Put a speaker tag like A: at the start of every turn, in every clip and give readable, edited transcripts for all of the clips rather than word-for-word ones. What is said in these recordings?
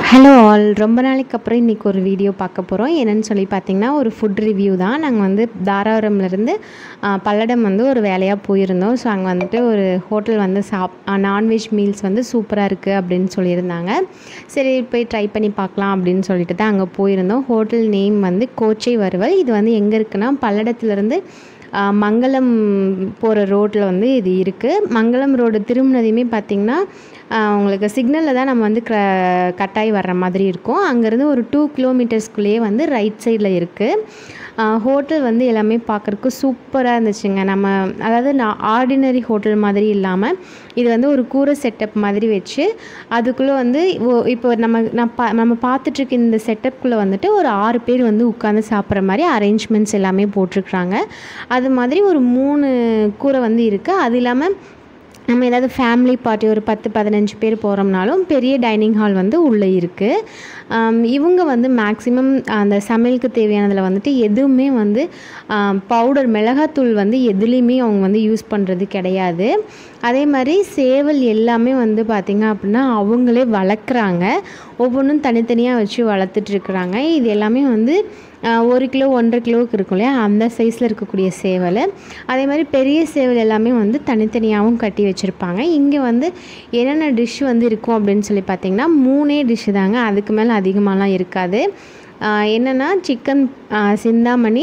A: Hello all, ரொம்ப நாளைக்கு அப்புறம் இன்றைக்கி ஒரு வீடியோ பார்க்க போகிறோம். என்னென்னு சொல்லி பார்த்திங்கன்னா, ஒரு ஃபுட் ரிவ்யூ தான். நாங்கள் வந்து தாராபுரம்லேருந்து பல்லடம் வந்து ஒரு வேலையாக போயிருந்தோம். ஸோ அங்கே வந்துட்டு ஒரு ஹோட்டல் வந்து நான்வெஜ் மீல்ஸ் வந்து சூப்பராக இருக்குது அப்படின்னு சொல்லியிருந்தாங்க. சரி போய் ட்ரை பண்ணி பார்க்கலாம் அப்படின்னு சொல்லிட்டு தான் அங்கே போயிருந்தோம். ஹோட்டல் நேம் வந்து கோச்சை வறுவல். இது வந்து எங்கே இருக்குன்னா, பல்லடத்துலேருந்து மங்களம் போகிற ரோட்டில் வந்து இது இருக்குது. மங்களம் ரோடு திரும்பினதையுமே பார்த்திங்கன்னா, உங்களுக்கு சிக்னலில் தான் நம்ம வந்து கட்டாயி வர்ற மாதிரி இருக்கும். அங்கேருந்து ஒரு 2 கிலோமீட்டர்ஸ்குள்ளேயே வந்து ரைட் சைடில் இருக்குது. ஹோட்டல் வந்து எல்லாமே பார்க்குறக்கு சூப்பராக இருந்துச்சுங்க. அதாவது ஆர்டினரி ஹோட்டல் மாதிரி இல்லாமல் இது வந்து ஒரு கூரை செட்டப் மாதிரி வச்சு அதுக்குள்ளே வந்து இப்போ நம்ம பார்த்துட்ருக்க இந்த செட்டப்புக்குள்ளே வந்துட்டு ஒரு 6 பேர் வந்து உட்காந்து சாப்பிட்ற மாதிரி அரேஞ்ச்மெண்ட்ஸ் எல்லாமே போட்டிருக்குறாங்க. அது மாதிரி ஒரு 3 கூரை வந்து இருக்குது. அது இல்லாமல் நம்ம ஏதாவது ஃபேமிலி பார்ட்டி ஒரு 10-15 பேர் போகிறோம்னாலும் பெரிய டைனிங் ஹால் வந்து உள்ளே இருக்குது. இவங்க வந்து மேக்ஸிமம் அந்த சமையலுக்கு தேவையானதில் வந்துட்டு எதுவுமே வந்து பவுடர் மிளகாத்தூள் வந்து எதுலேயுமே அவங்க வந்து யூஸ் பண்ணுறது கிடையாது. அதே மாதிரி சேவல் எல்லாமே வந்து பார்த்திங்க அப்படின்னா அவங்களே வளர்க்குறாங்க. ஒவ்வொன்றும் தனித்தனியாக வச்சு வளர்த்துட்ருக்குறாங்க. இது எல்லாமே வந்து 1 கிலோ 1.5 கிலோவுக்கு இருக்கும் இல்லையா, அந்த சைஸில் இருக்கக்கூடிய சேவல். அதே மாதிரி பெரிய சேவல் எல்லாமே வந்து தனித்தனியாகவும் கட்டி வச்சுருப்பாங்க. இங்கே வந்து என்னென்ன டிஷ் வந்து இருக்கும் அப்படின்னு சொல்லி பார்த்திங்கன்னா 3 டிஷ்ஷு தாங்க. அதுக்கு மேலே அதிகமாகலாம் இருக்காது. என்னென்னா சிக்கன் சிந்தாமணி,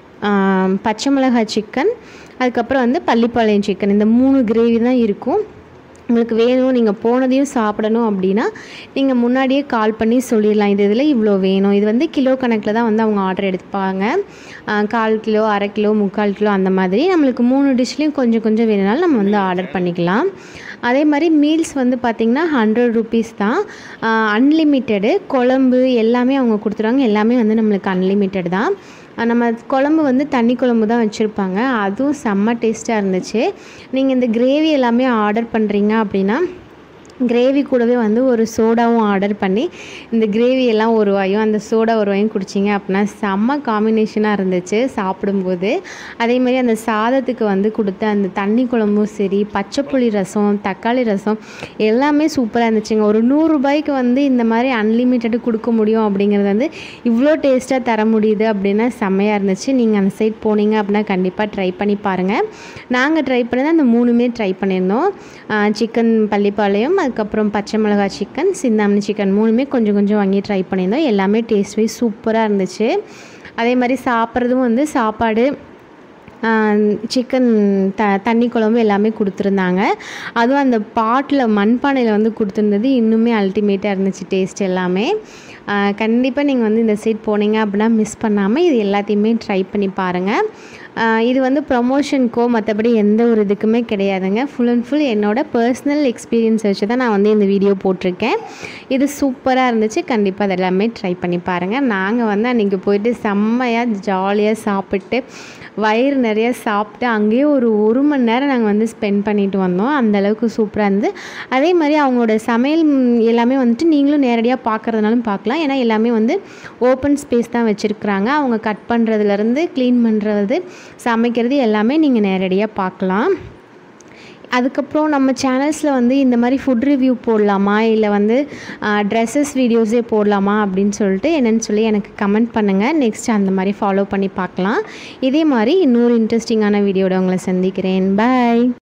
A: பச்சை மிளகாய் சிக்கன், அதுக்கப்புறம் வந்து பள்ளிப்பாளையம் சிக்கன், இந்த 3 கிரேவி தான் இருக்கும். உங்களுக்கு வேணும், நீங்கள் போனதையும் சாப்பிடணும் அப்படின்னா நீங்கள் முன்னாடியே கால் பண்ணி சொல்லிடலாம். இதில் இவ்வளோ வேணும். இது வந்து கிலோ கணக்கில் தான் வந்து அவங்க ஆர்டர் எடுப்பாங்க. 1/4 கிலோ, 1/2 கிலோ, 3/4 கிலோ அந்த மாதிரி. நம்மளுக்கு 3 டிஷ்லேயும் கொஞ்சம் கொஞ்சம் வேணுனாலும் நம்ம வந்து ஆர்டர் பண்ணிக்கலாம். அதே மாதிரி மீல்ஸ் வந்து பார்த்திங்கன்னா 100 ருபீஸ் தான். அன்லிமிட்டெடு குழம்பு எல்லாமே அவங்க கொடுத்துருவாங்க. எல்லாமே வந்து நம்மளுக்கு அன்லிமிட்டெட் தான். நம்ம குழம்பு வந்து தண்ணி குழம்பு தான் வச்சுருப்பாங்க. அதுவும் செம்ம டேஸ்ட்டாக இருந்துச்சு. நீங்கள் இந்த கிரேவி எல்லாமே ஆர்டர் பண்ணுறீங்க அப்படின்னா கிரேவி கூடவே வந்து ஒரு சோடாவும் ஆர்டர் பண்ணி இந்த கிரேவி எல்லாம் ஒரு வாயும் அந்த சோடா ஒரு வாயும் குடிச்சிங்க அப்படின்னா செம்ம காம்பினேஷனாக இருந்துச்சு சாப்பிடும்போது. அதேமாதிரி அந்த சாதத்துக்கு வந்து கொடுத்த அந்த தண்ணி குழம்பும் சரி, பச்சைப்புளி ரசம், தக்காளி ரசம் எல்லாமே சூப்பராக இருந்துச்சுங்க. ஒரு 100 ரூபாய்க்கு வந்து இந்த மாதிரி அன்லிமிட்டெடு கொடுக்க முடியும் அப்படிங்கிறது வந்து இவ்வளோ டேஸ்ட்டாக தர முடியுது அப்படின்னா செம்மையாக இருந்துச்சு. நீங்கள் அந்த சைட் போனீங்க அப்படின்னா கண்டிப்பாக ட்ரை பண்ணி பாருங்கள். நாங்கள் ட்ரை பண்ணது அந்த 3மே ட்ரை பண்ணியிருந்தோம். சிக்கன் பள்ளிப்பாளையம், அதுக்கப்புறம் பச்சை மிளகாய் சிக்கன், சிந்தாமணி சிக்கன் 3மே கொஞ்சம் கொஞ்சம் வாங்கி ட்ரை பண்ணியிருந்தோம். எல்லாமே டேஸ்ட் வைஸ் சூப்பராக இருந்துச்சு. அதே மாதிரி சாப்பிட்றதும் வந்து சாப்பாடு, சிக்கன் தண்ணி குழம்பு எல்லாமே கொடுத்துருந்தாங்க. அதுவும் அந்த பாட்டில் மண்பானையில் வந்து கொடுத்துருந்தது இன்னுமே அல்டிமேட்டாக இருந்துச்சு டேஸ்ட் எல்லாமே. கண்டிப்பாக நீங்கள் வந்து இந்த சைட் போனீங்க அப்படின்னா மிஸ் பண்ணாமல் இது எல்லாத்தையுமே ட்ரை பண்ணி பாருங்கள். இது வந்து ப்ரமோஷனுக்கோ மற்றபடி எந்த ஒரு இதுக்குமே கிடையாதுங்க. ஃபுல் அண்ட் ஃபுல் என்னோடய பர்சனல் எக்ஸ்பீரியன்ஸ் வச்சு தான் நான் வந்து இந்த வீடியோ போட்டிருக்கேன். இது சூப்பராக இருந்துச்சு. கண்டிப்பாக அது எல்லாமே ட்ரை பண்ணி பாருங்கள். நாங்கள் வந்து அன்றைக்கி போயிட்டு செம்மையாக ஜாலியாக சாப்பிட்டு வயிறு நிறையா சாப்பிட்டு அங்கேயே ஒரு 1 மணி நேரம் நாங்கள் வந்து ஸ்பெண்ட் பண்ணிட்டு வந்தோம். அந்தளவுக்கு சூப்பராக இருந்தது. அதே மாதிரி அவங்களோட சமையல் எல்லாமே வந்துட்டு நீங்களும் நேரடியாக பார்க்குறதுனாலும் பார்க்கலாம். ஏன்னா எல்லாமே வந்து ஓப்பன் ஸ்பேஸ் தான் வச்சுருக்குறாங்க. அவங்க கட் பண்ணுறதுலேருந்து க்ளீன் பண்ணுறது, சமைக்கிறது எல்லாமே நீங்கள் நேரடியாக பார்க்கலாம். அதுக்கப்புறம் நம்ம சேனல்ஸில் வந்து இந்த மாதிரி ஃபுட் ரிவ்யூ போடலாமா, இல்லை வந்து ட்ரெஸ்ஸஸ் வீடியோஸே போடலாமா அப்படின்னு சொல்லிட்டு என்னென்னு சொல்லி எனக்கு கமெண்ட் பண்ணுங்கள். நெக்ஸ்ட் அந்த மாதிரி ஃபாலோ பண்ணி பார்க்கலாம். இதே மாதிரி இன்னொரு இன்ட்ரெஸ்டிங்கான வீடியோட உங்களை சந்திக்கிறேன். பாய்.